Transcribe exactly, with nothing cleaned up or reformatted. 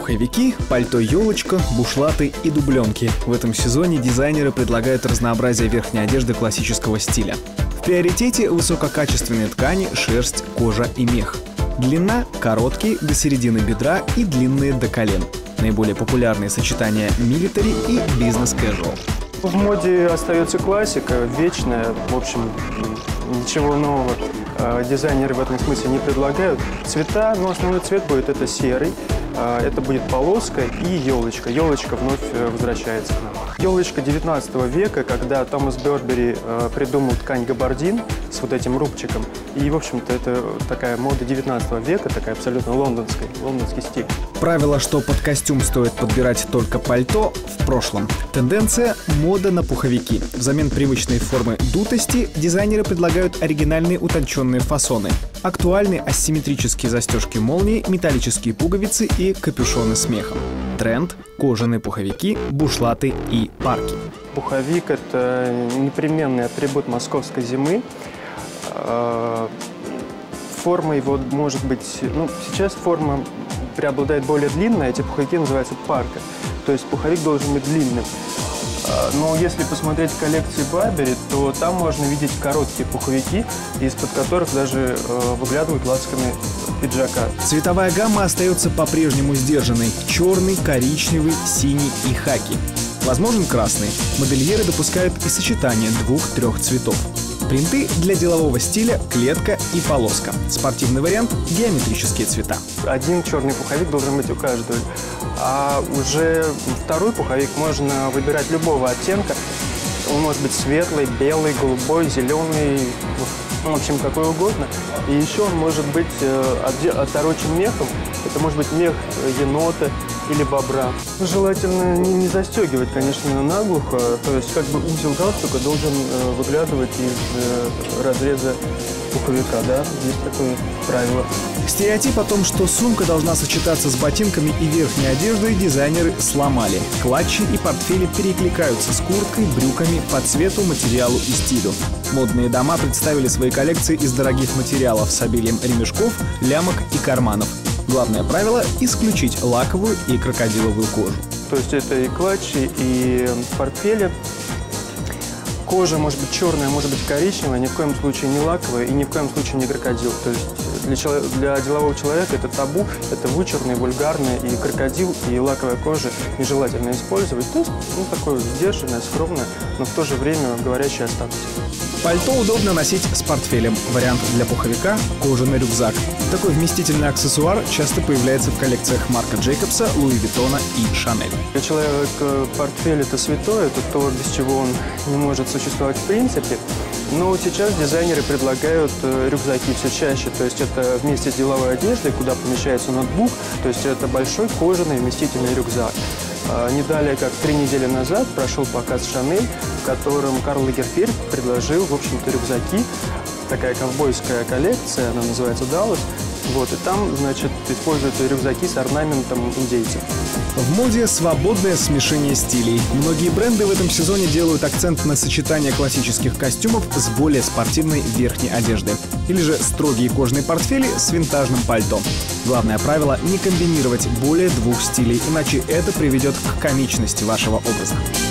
Пуховики, пальто-елочка, бушлаты и дубленки. В этом сезоне дизайнеры предлагают разнообразие верхней одежды классического стиля. В приоритете высококачественные ткани, шерсть, кожа и мех. Длина – короткие до середины бедра и длинные до колен. Наиболее популярные сочетания милитари и бизнес-кэжуал. В моде остается классика, вечная. В общем, ничего нового дизайнеры в этом смысле не предлагают. Цвета, ну, основной цвет будет это серый. Это будет полоска и елочка. Елочка вновь возвращается к нам. Елочка девятнадцатого века, когда Томас Бербери придумал ткань габардин с вот этим рубчиком. И, в общем-то, это такая мода девятнадцатого века, такая абсолютно лондонская, лондонский стиль. Правило, что под костюм стоит подбирать только пальто, в прошлом. Тенденция – мода на пуховики. Взамен привычной формы дутости дизайнеры предлагают оригинальные утонченные фасоны. Актуальны асимметрические застежки молнии, металлические пуговицы и капюшоны с мехом. Тренд – кожаные пуховики, бушлаты и парки. Пуховик – это непременный атрибут московской зимы. Форма его может быть… Ну, сейчас форма преобладает более длинная, эти пуховики называются парка. То есть пуховик должен быть длинным. Но если посмотреть коллекции Барбери, то там можно видеть короткие пуховики, из-под которых даже э, выглядывают лацканы пиджака. Цветовая гамма остается по-прежнему сдержанной. Черный, коричневый, синий и хаки. Возможен красный. Модельеры допускают и сочетание двух-трех цветов. Принты для делового стиля – клетка и полоска. Спортивный вариант – геометрические цвета. Один черный пуховик должен быть у каждого. А уже второй пуховик можно выбирать любого оттенка. Он может быть светлый, белый, голубой, зеленый, в общем, какой угодно. И еще он может быть оторочен мехом. Это может быть мех енота или бобра. Желательно не, не застегивать, конечно, наглухо. То есть как бы узел галстука должен э, выглядывать из э, разреза пуховика, да? Есть такое правило. Стереотип о том, что сумка должна сочетаться с ботинками и верхней одеждой, дизайнеры сломали. Клатчи и портфели перекликаются с курткой, брюками по цвету, материалу и стилю. Модные дома представили свои коллекции из дорогих материалов с обилием ремешков, лямок и карманов. Главное правило – исключить лаковую и крокодиловую кожу. То есть это и клатчи, и портфели. Кожа может быть черная, может быть коричневая, ни в коем случае не лаковая и ни в коем случае не крокодил. То есть для, человек, для делового человека это табу, это вычурный, вульгарный, и крокодил, и лаковая кожа нежелательно использовать. То есть, ну, такое сдержанное, скромное, но в то же время говорящее о статусе. Пальто удобно носить с портфелем. Вариант для пуховика – кожаный рюкзак. Такой вместительный аксессуар часто появляется в коллекциях Марка Джейкобса, Луи Виттона и Шанель. Для человека портфель – это святое, это то, без чего он не может существовать в принципе. Но сейчас дизайнеры предлагают рюкзаки все чаще. То есть это вместе с деловой одеждой, куда помещается ноутбук. То есть это большой кожаный вместительный рюкзак. Не далее, как три недели назад, прошел показ Шанель, в котором Карл Лагерфельд предложил, в общем-то, рюкзаки. Такая ковбойская коллекция, она называется Даллас. Вот, и там, значит, используются рюкзаки с орнаментом индейцев. В моде свободное смешение стилей. Многие бренды в этом сезоне делают акцент на сочетание классических костюмов с более спортивной верхней одеждой. Или же строгие кожаные портфели с винтажным пальто. Главное правило – не комбинировать более двух стилей, иначе это приведет к комичности вашего образа.